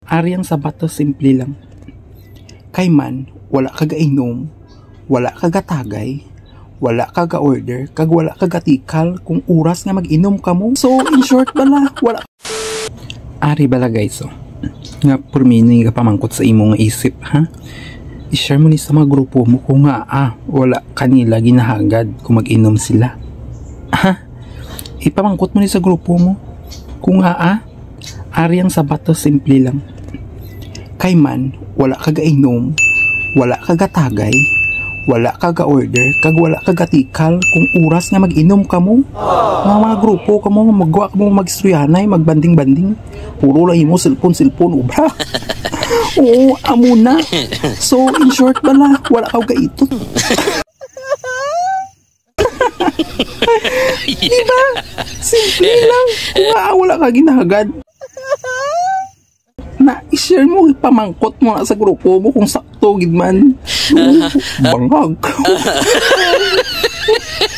Ariang sabato simple lang. Kay man, wala kagainom, wala kagatagay, wala kaga-order, kag wala kagatikal kung oras nga mag-inom ka mo. So, in short bala, wala. Ari bala guys, oh. Nga purmino nga pamangkot sa imo nga isip, ha? I-share mo ni sa mga grupo mo kung nga, wala kanila ginahagad kung mag-inom sila. Ha? Ipamangkot mo ni sa grupo mo kung nga, Ariang sabato simple lang. Kay man, wala kagainom, wala kagatagay, wala kaga-order, kag wala kagatikal kung oras nga mag-inom ka mo. Mga grupo ka mo, magwa ka mo mag-istoryanay, magbanding-banding. Puro lang mo, cellphone, ubra. Oo, amo na. So, in short bala, wala ka gaito. Diba? Simple lang. Kung nga wala ka ginahagad, na i-share mo, ipamangkot mo na sa grupo mo kung sakto gid man. Bangag.